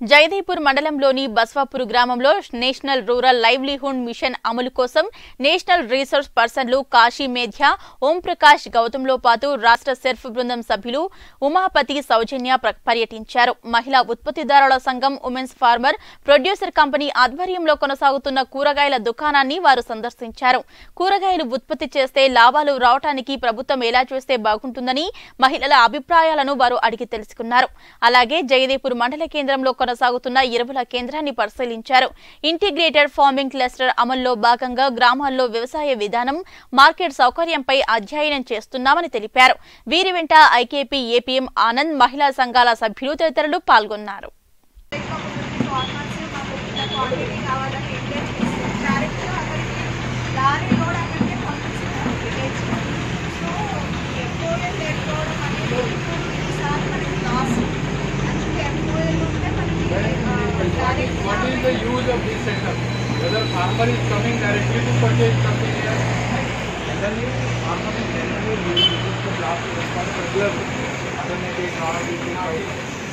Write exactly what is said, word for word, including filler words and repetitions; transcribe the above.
జయదేపూర్ మండలంలోని బస్వాపూర్ గ్రామంలో national rural livelihood mission అమలు కోసం నేషనల్ రీసోర్స్ పర్సన్లు కాశీ మేధ్య ఓంప్రకాష్ గౌతంలో పాటు రాష్ట్ర సెర్ఫ్ బృందం సభ్యులు ఉమాపతి సౌజన్య పర్యటించారు. మహిళా ఉత్పత్తిదారుల సంఘం ఉమెన్స్ ఫార్మర్ ప్రొడ్యూసర్ కంపెనీ ఆధ్వర్యంలో కొనసాగుతున్న కూరగాయల దుకాణాన్ని వారు సందర్శించారు. కూరగాయలు ఉత్పత్తి చేస్తే లాభాలు రావడానికి ప్రభుత్వం ఎలా చేస్తే బాగుంటుందని మహిళల అభిప్రాయాలను వారు అడిగి తెలుసుకున్నారు. అలాగే జయదేపూర్ మండల కేంద్రంలో కొనసాగుతున్న ఎరువుల కేంద్రాన్ని పరిశీలించారు. ఇంటిగ్రేటెడ్ ఫార్మింగ్ క్లస్టర్ అమల్లో భాగంగా గ్రామాల్లో వ్యవసాయ విధానం, మార్కెట్ సౌకర్యంపై అధ్యయనం చేస్తున్నామని తెలిపారు. వీరి వెంట ఐకేపీ ఏపీఎం ఆనంద్, మహిళా సంఘాల సభ్యులు తదితరులు పాల్గొన్నారు. What is the use of this setup? Whether farmer is coming directly to purchase something here, and then farmer is generally using the blast response regularly. Alternative, not using